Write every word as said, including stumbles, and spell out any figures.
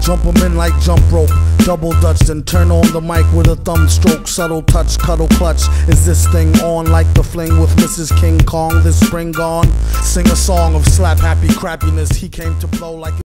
Jump 'em in like jump rope, double dutch, then turn on the mic with a thumb stroke. Subtle touch, cuddle clutch. Is this thing on like the fling with Missus King Kong this spring gone? Sing a song of slap happy crappiness. He came to blow like